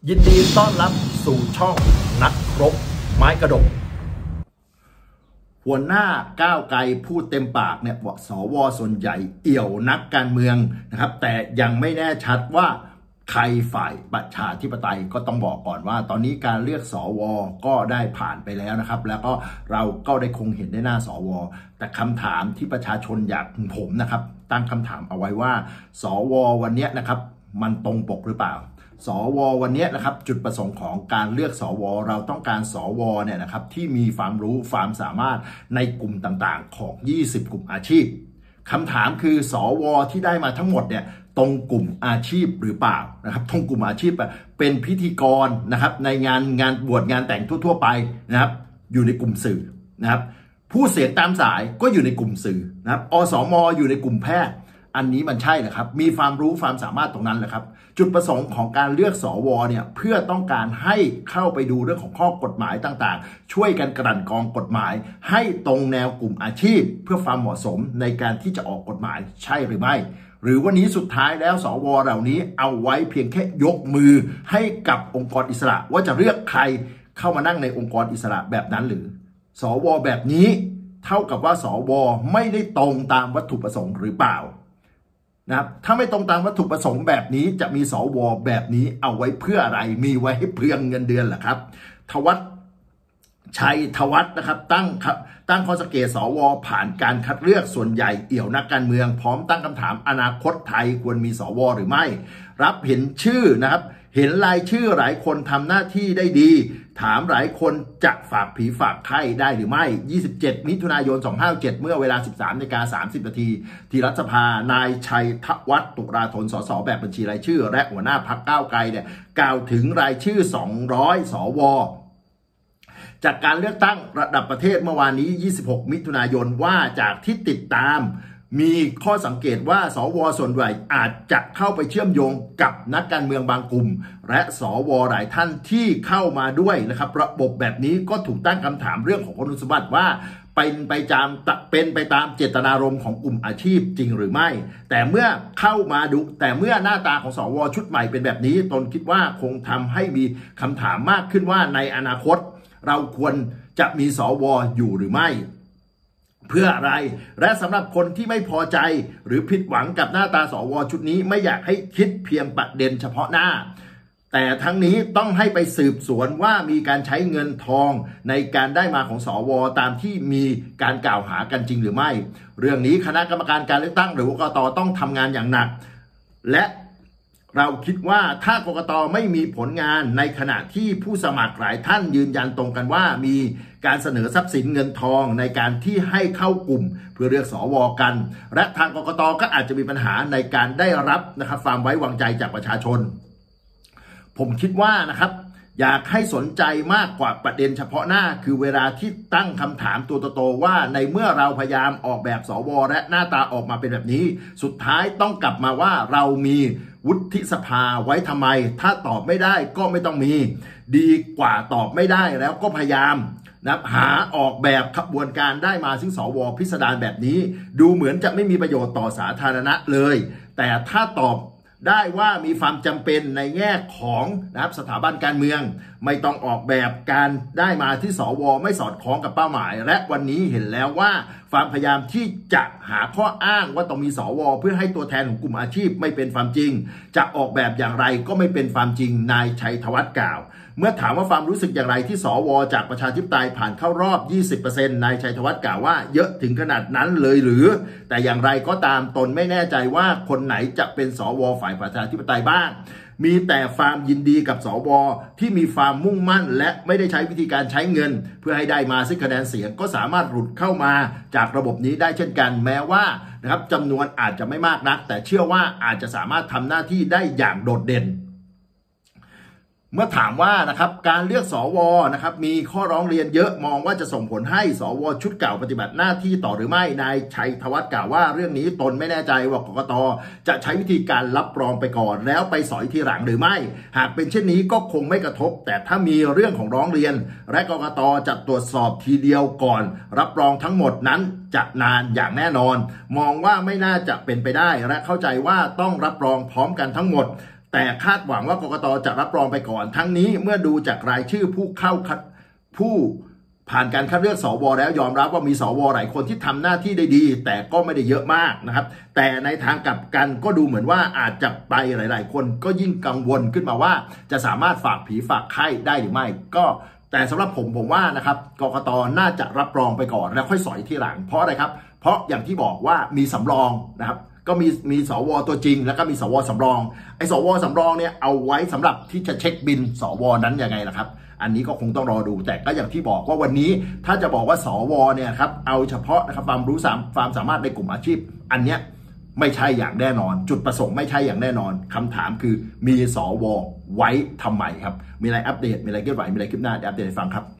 ยินดีต้อนรับสู่ช่องนักรบไม้กระดกหัวหน้าก้าวไกลพูดเต็มปากเนี่ยว่าสวส่วนใหญ่เอี่ยวนักการเมืองนะครับแต่ยังไม่แน่ชัดว่าใครฝ่ายประชาธิปไตยก็ต้องบอกก่อนว่าตอนนี้การเลือกสวก็ได้ผ่านไปแล้วนะครับแล้วก็เราก็ได้คงเห็นได้หน้าสวแต่คำถามที่ประชาชนอยากผมนะครับตั้งคำถามเอาไว้ว่าสววันนี้นะครับมันตรงปกหรือเปล่าสววันนี้นะครับจุดประสงค์ของการเลือกสวเราต้องการสวเนี่ยนะครับที่มีความรู้ความสามารถในกลุ่มต่างๆของ20กลุ่มอาชีพคำถามคือสวที่ได้มาทั้งหมดเนี่ยตรงกลุ่มอาชีพหรือเปล่านะครับตรงกลุ่มอาชีพเป็นพิธีกรนะครับในงานบวชงานแต่งทั่วๆไปนะครับอยู่ในกลุ่มสื่อนะครับผู้เสียงตามสายก็อยู่ในกลุ่มสื่อนะครับอสมอยู่ในกลุ่มแพทย์อันนี้มันใช่เหรอครับมีความรู้ความสามารถตรงนั้นแหละครับจุดประสงค์ของการเลือกสวเนี่ยเพื่อต้องการให้เข้าไปดูเรื่องของข้อกฎหมายต่างๆช่วยกันกลั่นกรองกฎหมายให้ตรงแนวกลุ่มอาชีพเพื่อความเหมาะสมในการที่จะออกกฎหมายใช่หรือไม่หรือวันนี้สุดท้ายแล้วสวเหล่านี้เอาไว้เพียงแค่ยกมือให้กับองค์กรอิสระว่าจะเลือกใครเข้ามานั่งในองค์กรอิสระแบบนั้นหรือสวแบบนี้เท่ากับว่าสวไม่ได้ตรงตามวัตถุประสงค์หรือเปล่านะครับถ้าไม่ตรงตามวัตถุประสงค์แบบนี้จะมีสวแบบนี้เอาไว้เพื่ออะไรมีไว้ให้เปลืองเงินเดือนเหรอครับชัยธวัฒน์นะครับตั้งข้อสังเกตสวผ่านการคัดเลือกส่วนใหญ่เอี่ยวนักการเมืองพร้อมตั้งคำถามอนาคตไทยควรมีสวหรือไม่รับเห็นชื่อนะครับเห็นรายชื่อหลายคนทำหน้าที่ได้ดีถามหลายคนจะฝากผีฝากไข้ได้หรือไม่27มิถุนายน2567เมื่อเวลา 13:30 น.ที่รัฐสภานายชัยธวัฒน์ตุลาธนสสแบบบัญชีรายชื่อและหัวหน้าพรรคก้าวไกลเนี่ยกล่าวถึงรายชื่อ200สวจากการเลือกตั้งระดับประเทศเมื่อวานนี้26มิถุนายนว่าจากที่ติดตามมีข้อสังเกตว่าสวส่วนใหญ่อาจจะเข้าไปเชื่อมโยงกับนักการเมืองบางกลุ่มและสวหลายท่านที่เข้ามาด้วยนะครับระบบแบบนี้ก็ถูกตั้งคำถามเรื่องของคุณสมบัติว่าเป็นไปตามเจตนารมณ์ของกลุ่มอาชีพจริงหรือไม่แต่เมื่อหน้าตาของสวชุดใหม่เป็นแบบนี้ตนคิดว่าคงทำให้มีคำถามมากขึ้นว่าในอนาคตเราควรจะมีสวอยู่หรือไม่เพื่ออะไรและสำหรับคนที่ไม่พอใจหรือผิดหวังกับหน้าตาสวชุดนี้ไม่อยากให้คิดเพียงประเด็นเฉพาะหน้าแต่ทั้งนี้ต้องให้ไปสืบสวนว่ามีการใช้เงินทองในการได้มาของสวตามที่มีการกล่าวหากันจริงหรือไม่เรื่องนี้คณะกรรมการการเลือกตั้งหรือกกต.ต้องทำงานอย่างหนักและเราคิดว่าถ้ากกต.ไม่มีผลงานในขณะที่ผู้สมัครหลายท่านยืนยันตรงกันว่ามีการเสนอทรัพย์สินเงินทองในการที่ให้เข้ากลุ่มเพื่อเลือกสวกันและทางกกต.ก็อาจจะมีปัญหาในการได้รับนะครับความไว้วางใจจากประชาชนผมคิดว่านะครับอยากให้สนใจมากกว่าประเด็นเฉพาะหน้าคือเวลาที่ตั้งคำถามตัวโตๆว่าในเมื่อเราพยายามออกแบบสวและหน้าตาออกมาเป็นแบบนี้สุดท้ายต้องกลับมาว่าเรามีวุฒิสภาไว้ทำไมถ้าตอบไม่ได้ก็ไม่ต้องมีดีกว่าตอบไม่ได้แล้วก็พยายามนะหาออกแบบขบวนการได้มาซึ่งสวพิสดารแบบนี้ดูเหมือนจะไม่มีประโยชน์ต่อสาธารณะเลยแต่ถ้าตอบได้ว่ามีความจำเป็นในแง่ของนะครับสถาบันการเมืองไม่ต้องออกแบบการได้มาที่สวไม่สอดคล้องกับเป้าหมายและวันนี้เห็นแล้วว่าความพยายามที่จะหาข้ออ้างว่าต้องมีสวเพื่อให้ตัวแทนของกลุ่มอาชีพไม่เป็นความจริงจะออกแบบอย่างไรก็ไม่เป็นความจริงนายชัยธวัฒน์กล่าวเมื่อถามว่าความรู้สึกอย่างไรที่สวจากประชาธิปไตยผ่านเข้ารอบ 20% นายชัยธวัฒน์กล่าวว่าเยอะถึงขนาดนั้นเลยหรือแต่อย่างไรก็ตามตนไม่แน่ใจว่าคนไหนจะเป็นสวฝ่ายประชาธิปไตยบ้างมีแต่ความยินดีกับสวที่มีความมุ่งมั่นและไม่ได้ใช้วิธีการใช้เงินเพื่อให้ได้มาซึ่งคะแนนเสียงก็สามารถหลุดเข้ามาจากระบบนี้ได้เช่นกันแม้ว่านะครับจำนวนอาจจะไม่มากนักแต่เชื่อว่าอาจจะสามารถทำหน้าที่ได้อย่างโดดเด่นเมื่อถามว่านะครับการเลือกสวนะครับมีข้อร้องเรียนเยอะมองว่าจะส่งผลให้สวชุดเก่าปฏิบัติหน้าที่ต่อหรือไม่นายชัยธวัฒน์กล่าวว่าเรื่องนี้ตนไม่แน่ใจว่ากกต.จะใช้วิธีการรับรองไปก่อนแล้วไปสอยทีหลังหรือไม่หากเป็นเช่นนี้ก็คงไม่กระทบแต่ถ้ามีเรื่องของร้องเรียนและกกต.จะตรวจสอบทีเดียวก่อนรับรองทั้งหมดนั้นจะนานอย่างแน่นอนมองว่าไม่น่าจะเป็นไปได้และเข้าใจว่าต้องรับรองพร้อมกันทั้งหมดแต่คาดหวังว่ากกต.จะรับรองไปก่อนทั้งนี้เมื่อดูจากรายชื่อผู้ผ่านการคัดเลือกสวแล้วยอมรับว่ามีสวหลายคนที่ทำหน้าที่ได้ดีแต่ก็ไม่ได้เยอะมากนะครับแต่ในทางกลับกันก็ดูเหมือนว่าอาจจะไปหลายๆคนก็ยิ่งกังวลขึ้นมาว่าจะสามารถฝากผีฝากไข้ได้หรือไม่ก็แต่สำหรับผมว่านะครับกกต.น่าจะรับรองไปก่อนแล้วค่อยสอยทีหลังเพราะอะไรครับเพราะอย่างที่บอกว่ามีสำรองนะครับก็มีสวตัวจริงแล้วก็มีสวสำรองไอ้สวสำรองเนี่ยเอาไว้สำหรับที่จะเช็คบินสวนั้นยังไงล่ะครับอันนี้ก็คงต้องรอดูแต่ก็อย่างที่บอกว่าวันนี้ถ้าจะบอกว่าสวเนี่ยครับเอาเฉพาะนะครับความสามารถในกลุ่มอาชีพอันเนี้ยไม่ใช่อย่างแน่นอนจุดประสงค์ไม่ใช่อย่างแน่นอนคำถามคือมีสวไว้ทำไมครับมีอะไรอัปเดตมีอะไรเคลื่อนไหวมีอะไรคืบหน้าเดี๋ยวอัปเดตให้ฟังครับ